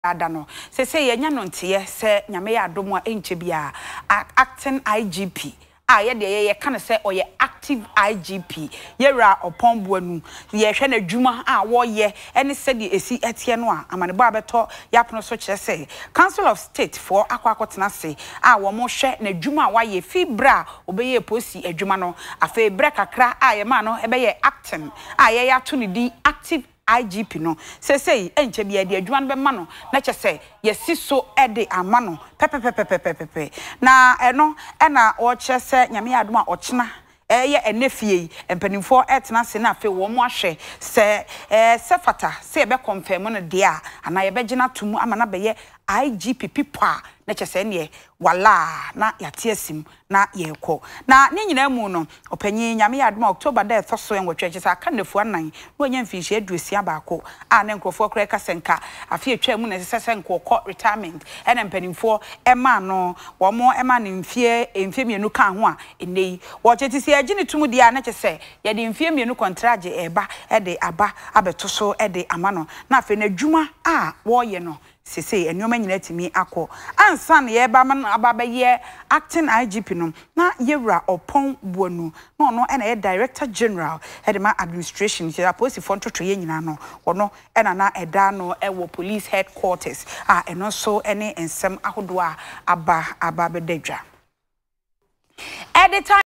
Adano. Say ye nyanontie se nyame ya adom a enche bia acting IGP. Ye de ye kan say or ye active IGP. Ye ra opon buanu. Ye hwe na dwuma a wo ye ene se de esi etie no a amanebo abeto yapno so kire say Council of State for akwakotena se a wo mo hwe na dwuma a wa ye fibra obeye posi adwuma no afa bre kakra a ye ma no ebe ye acting a ye ya to ne din active IGP no say enche bia de adwuma no be ma no na che say yesi so ede ama no pepepepepepepe na eno na o che se nyame adom a ochena ye enefie empanimfo etena se na fe wo mo ahwe se sefata se be confirm no de a ana ye be gina tumu ama na be ye IGP pipa na che se ne wala na yate asim na ye kɔ na ne nyina mu no opanyi nyame adom October da so en wotwe che sa aka nafu anan no nya mfinhye aduosia baako a ne nkrofo kra ka senka afi atwa mu na sese nkɔ retirement ena mpanimfo ema no wo mo ema ne mfie mienu ka ho a enei wo cheti si agine tumu dia na che se ye de mfie mienu contract eba de aba abeto so de amano na afi na dwuma a wo ye no sese enyoma nyina timi akọ ansa na ye ba man ababa ye acting IGP no na yewra opon buanu no no na ye director general hedema administration ye aposi fo ntoto ye nyina no ono na eda no wo police headquarters a eno so ene ensem ahodo a aba bedadwa editor